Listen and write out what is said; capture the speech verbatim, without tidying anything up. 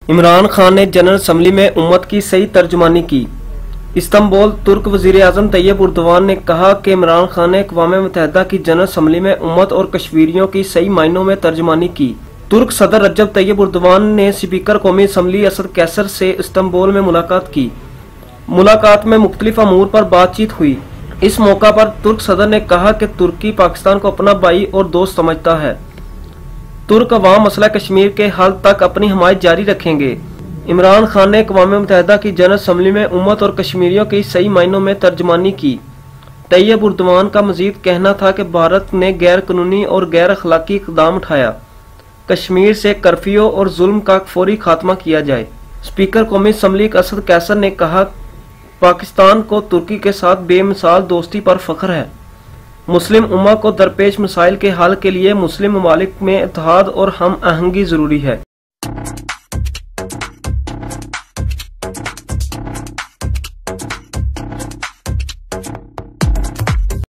इमरान खान ने general assembly में उम्मत की सही तर्जुमानी की। इस्तांबुल तुर्क वजीर आजम तैयब एर्दोगान ने कहा कि इमरान खान ने अक़वाम मुत्तहिदा की जनरल असम्बली में उम्मत और कश्मीरियों की सही मायनों में तर्जुमानी की। तुर्क सदर रजब तैयब एर्दोगान ने स्पीकर कौमी असम्बली असद कैसर से इस्तांबुल में मुलाकात की। मुलाकात में मुख्तलिफ अमूर पर बातचीत हुई। इस मौका पर तुर्क सदर ने कहा कि तुर्की पाकिस्तान को अपना भाई और दोस्त समझता है। तुर्क अवाम मसला कश्मीर के हल तक अपनी हमायत जारी रखेंगे। इमरान खान ने अक़वाम मुत्तहिदा की जनरल असम्बली में उम्मत और कश्मीरियों की सही मायनों में तर्जमानी की। तैयब एर्दोगान का मजीद कहना था कि भारत ने गैर कानूनी और गैर अखलाकी इक़दाम उठाया। कश्मीर से कर्फ्यू और जुल्म का फौरी खात्मा किया जाए। स्पीकर कौमी असम्बली असद कैसर ने कहा, पाकिस्तान को तुर्की के साथ बेमिसाल दोस्ती पर फख्र है। मुस्लिम उम्मा को दरपेश मसाइल के हल के लिए मुस्लिम ममालिक में इत्तेहाद और हम आहंगी जरूरी है।